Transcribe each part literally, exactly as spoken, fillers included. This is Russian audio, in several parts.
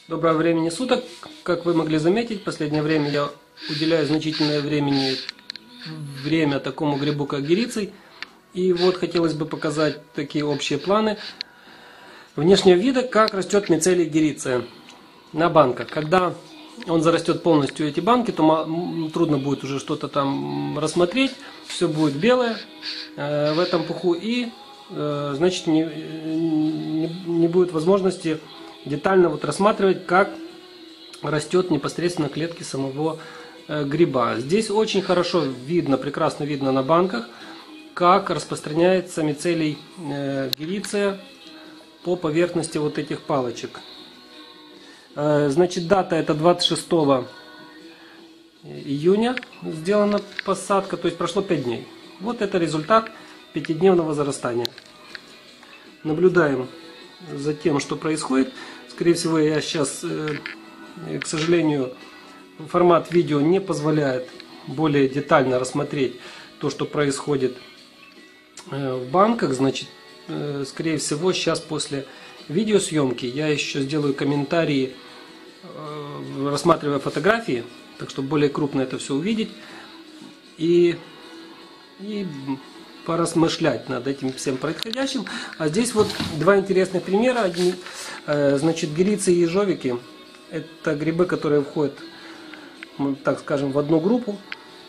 Доброго времени суток. Как вы могли заметить, в последнее время я уделяю значительное времени, время такому грибу, как гериций. И вот хотелось бы показать такие общие планы внешнего вида, как растет мицелий гериция на банках. Когда он зарастет полностью эти банки, то трудно будет уже что-то там рассмотреть. Все будет белое э, в этом пуху, и э, значит не, не, не будет возможности детально вот рассматривать, как растет непосредственно клетки самого э, гриба. Здесь очень хорошо видно, прекрасно видно на банках, как распространяется мицелий э, гериция по поверхности вот этих палочек. Э, значит, дата это двадцать шестого июня сделана посадка, то есть прошло пять дней. Вот это результат пятидневного зарастания. Наблюдаем за тем, что происходит. Скорее всего, я сейчас, к сожалению, формат видео не позволяет более детально рассмотреть то, что происходит в банках. Значит, скорее всего, сейчас после видеосъемки я еще сделаю комментарии, рассматривая фотографии, так что более крупно это все увидеть и, и поразмышлять над этим всем происходящим. А здесь вот два интересных примера. Один, значит, герицы и ежовики. Это грибы, которые входят, так скажем, в одну группу.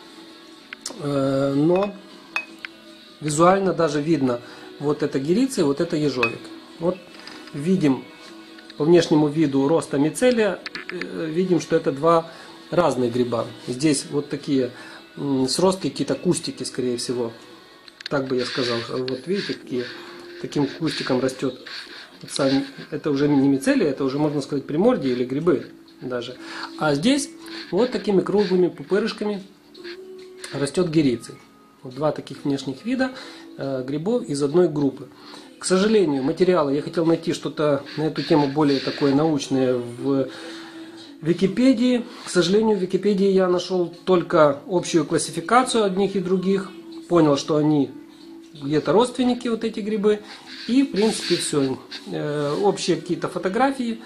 Но визуально даже видно, вот это герица и вот это ежовик. Вот видим по внешнему виду роста мицелия, видим, что это два разных гриба. Здесь вот такие сростки, какие-то кустики, скорее всего. Так бы я сказал. Вот видите, какие таким кустиком растет. Это уже не мицелий, это уже, можно сказать, примордии или грибы даже. А здесь вот такими круглыми пупырышками растет гериций. Вот два таких внешних вида э, грибов из одной группы. К сожалению, материалы, я хотел найти что-то на эту тему более такое научное в Википедии. К сожалению, в Википедии я нашел только общую классификацию одних и других. Понял, что они где-то родственники, вот эти грибы. И, в принципе, все. Э, общие какие-то фотографии.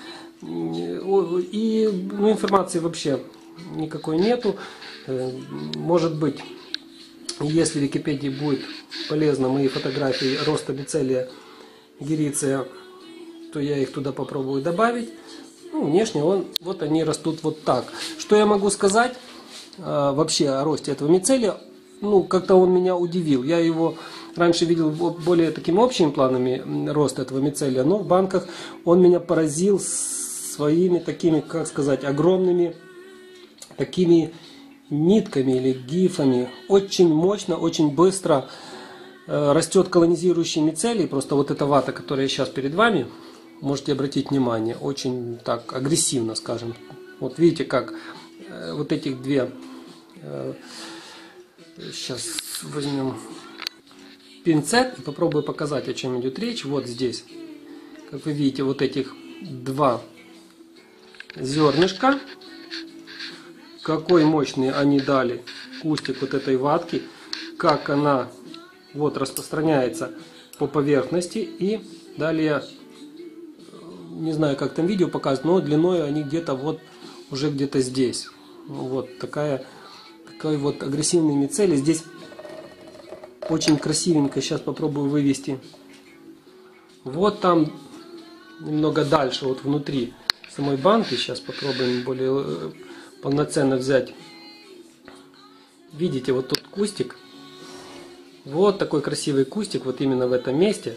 И ну, информации вообще никакой нету. Э, может быть, если в Википедии будет полезно мои фотографии роста мицелия гериция, то я их туда попробую добавить. Ну, внешне он, вот они растут вот так. Что я могу сказать э, вообще о росте этого мицелия? Ну, как-то он меня удивил. Я его раньше видел более такими общими планами роста этого мицелия, но в банках он меня поразил своими такими, как сказать, огромными такими нитками или гифами. Очень мощно, очень быстро э, растет колонизирующий мицелий. Просто вот эта вата, которая сейчас перед вами, можете обратить внимание, очень так агрессивно, скажем. Вот видите, как э, вот этих две... Э, сейчас возьмем пинцет и попробую показать, о чем идет речь. Вот здесь, как вы видите, вот этих два зернышка. Какой мощный они дали кустик вот этой ватки. Как она вот распространяется по поверхности. И далее, не знаю, как там видео показывает, но длиной они где-то вот уже где-то здесь. Вот такая, такой вот агрессивный мицелий. Здесь очень красивенько. Сейчас попробую вывести. Вот там немного дальше, вот внутри самой банки. Сейчас попробуем более полноценно взять. Видите, вот тут кустик. Вот такой красивый кустик, вот именно в этом месте.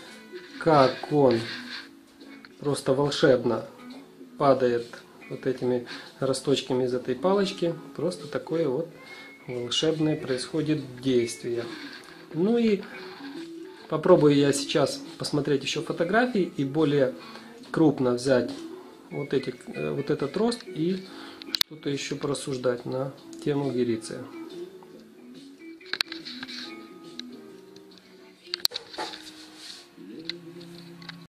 Как он просто волшебно падает вот этими росточками из этой палочки. Просто такое вот волшебное происходит действие. Ну и попробую я сейчас посмотреть еще фотографии и более крупно взять вот, эти, вот этот рост и что-то еще порассуждать на тему гериция.